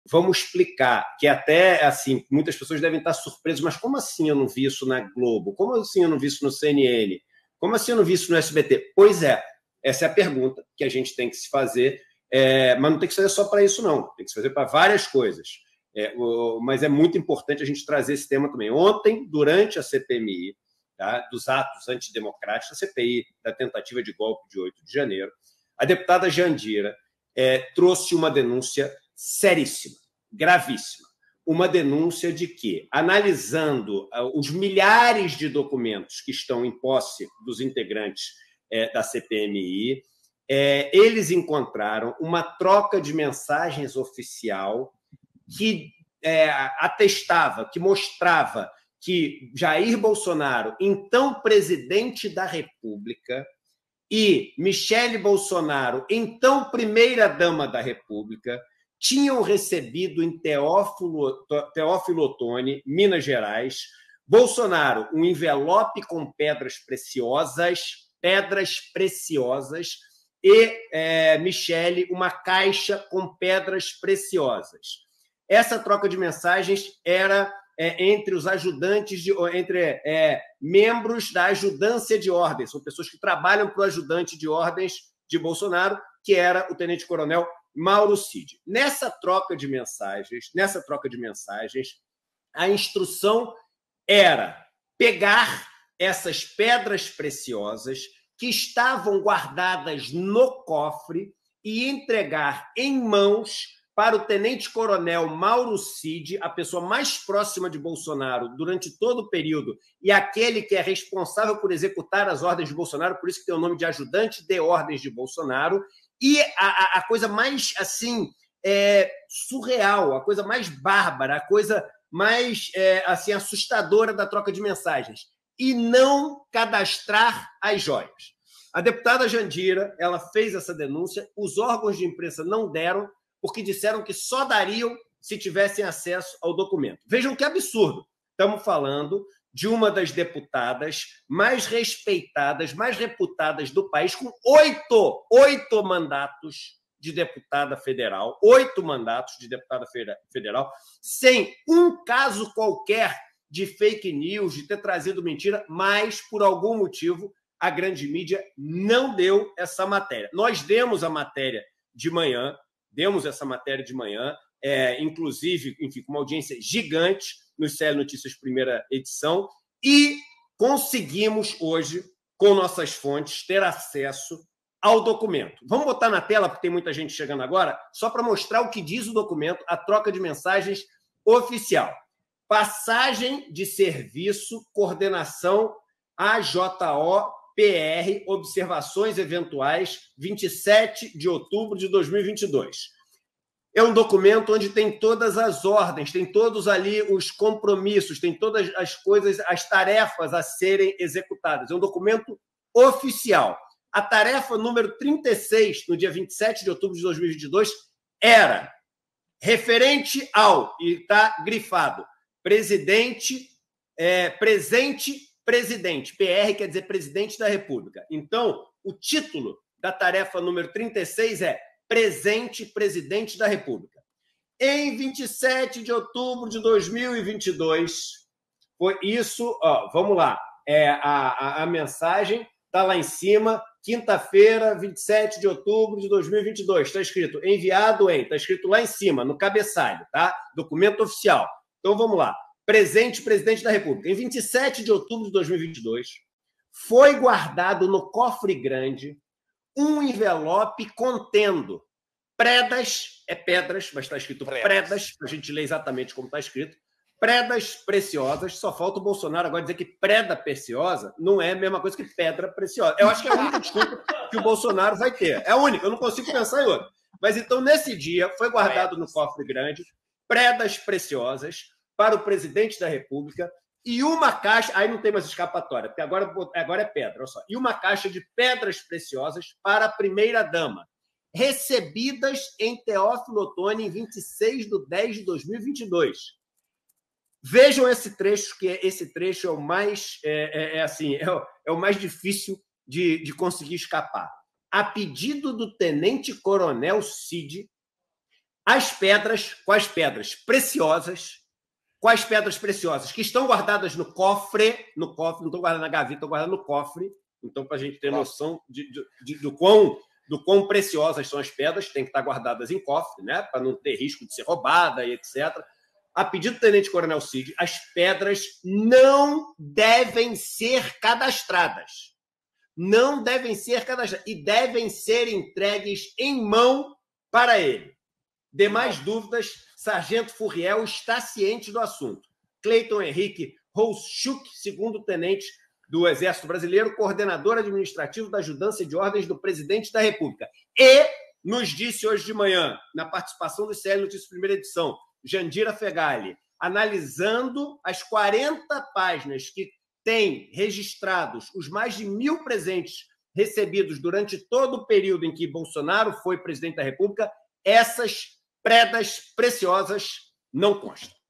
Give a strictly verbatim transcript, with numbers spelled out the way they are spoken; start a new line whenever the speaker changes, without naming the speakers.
vamos explicar, que até, assim, muitas pessoas devem estar surpresas, mas como assim eu não vi isso na Globo? Como assim eu não vi isso no C N N? Como assim eu não vi isso no S B T? Pois é, essa é a pergunta que a gente tem que se fazer, é, mas não tem que ser só para isso, não. Tem que se fazer para várias coisas. É, o, mas é muito importante a gente trazer esse tema também. Ontem, durante a C P M I, tá, dos atos antidemocráticos, a C P I da tentativa de golpe de oito de janeiro, a deputada Jandira é, trouxe uma denúncia seríssima, gravíssima. Uma denúncia de que, analisando os milhares de documentos que estão em posse dos integrantes é, da C P M I, é, eles encontraram uma troca de mensagens oficial que é, atestava, que mostrava que Jair Bolsonaro, então presidente da República, e Michele Bolsonaro, então primeira-dama da República, tinham recebido em Teófilo, Teófilo Otoni, Minas Gerais, Bolsonaro um envelope com pedras preciosas, pedras preciosas, e é, Michele uma caixa com pedras preciosas. Essa troca de mensagens era é, entre os ajudantes, de, entre é, membros da ajudância de ordens, são pessoas que trabalham para o ajudante de ordens de Bolsonaro, que era o tenente-coronel Mauro Cid. Nessa troca de mensagens, nessa troca de mensagens, a instrução era pegar essas pedras preciosas que estavam guardadas no cofre e entregar em mãos para o tenente-coronel Mauro Cid, a pessoa mais próxima de Bolsonaro durante todo o período e aquele que é responsável por executar as ordens de Bolsonaro, por isso que tem o nome de ajudante de ordens de Bolsonaro. E a, a coisa mais, assim, é, surreal, a coisa mais bárbara, a coisa mais, é, assim, assustadora da troca de mensagens. E não cadastrar as joias. A deputada Jandira, ela fez essa denúncia, os órgãos de imprensa não deram, porque disseram que só dariam se tivessem acesso ao documento. Vejam que absurdo. Estamos falando de uma das deputadas mais respeitadas, mais reputadas do país, com oito, oito mandatos de deputada federal, oito mandatos de deputada federal, sem um caso qualquer de fake news, de ter trazido mentira, mas, por algum motivo, a grande mídia não deu essa matéria. Nós demos a matéria de manhã, demos essa matéria de manhã, é, inclusive, enfim, com uma audiência gigante no C L Notícias Primeira Edição, e conseguimos hoje, com nossas fontes, ter acesso ao documento. Vamos botar na tela, porque tem muita gente chegando agora, só para mostrar o que diz o documento, a troca de mensagens oficial. Passagem de serviço, coordenação A J O P R, observações eventuais, vinte e sete de outubro de dois mil e vinte e dois. É um documento onde tem todas as ordens, tem todos ali os compromissos, tem todas as coisas, as tarefas a serem executadas. É um documento oficial. A tarefa número trinta e seis, no dia vinte e sete de outubro de dois mil e vinte e dois, era referente ao, e está grifado, presidente, é, presente, presidente. P R quer dizer presidente da República. Então, o título da tarefa número trinta e seis é presente presidente da República. Em vinte e sete de outubro de dois mil e vinte e dois, foi isso, ó, vamos lá, é, a, a, a mensagem está lá em cima, quinta-feira, vinte e sete de outubro de dois mil e vinte e dois, está escrito enviado em, está escrito lá em cima, no cabeçalho, tá? Documento oficial. Então, vamos lá. Presente presidente da República. Em vinte e sete de outubro de dois mil e vinte e dois, foi guardado no cofre grande um envelope contendo predas, é pedras, mas está escrito predas, para a gente ler exatamente como está escrito, predas preciosas. Só falta o Bolsonaro agora dizer que preda preciosa não é a mesma coisa que pedra preciosa. Eu acho que é a única desculpa que o Bolsonaro vai ter. É a única, eu não consigo pensar em outra. Mas então, nesse dia, foi guardado no cofre grande predas preciosas para o presidente da República e uma caixa, aí não tem mais escapatória, porque agora, agora é pedra, olha só, e uma caixa de pedras preciosas para a primeira-dama, recebidas em Teófilo Otoni em vinte e seis de dez de dois mil e vinte e dois. Vejam esse trecho, que esse trecho é o mais, é, é, é assim, é o, é o mais difícil de, de conseguir escapar. A pedido do tenente-coronel Cid, as pedras, quais pedras preciosas, quais pedras preciosas que estão guardadas no cofre, no cofre, não estão guardadas na gaveta, estão guardadas no cofre. Então, para a gente ter noção de, de, de, do, quão, do quão preciosas são as pedras, tem que estar guardadas em cofre, né? Para não ter risco de ser roubada e etcétera. A pedido do tenente-coronel Cid, as pedras não devem ser cadastradas. Não devem ser cadastradas. E devem ser entregues em mão para ele. Demais dúvidas, Sargento Furriel está ciente do assunto. Cleiton Henrique Rouschuk, segundo tenente do Exército Brasileiro, coordenador administrativo da Ajudância de Ordens do Presidente da República. E nos disse hoje de manhã, na participação do C L Notícias Primeira Edição, Jandira Fegali, analisando as quarenta páginas que têm registrados os mais de mil presentes recebidos durante todo o período em que Bolsonaro foi presidente da República, essas pedras preciosas não constam.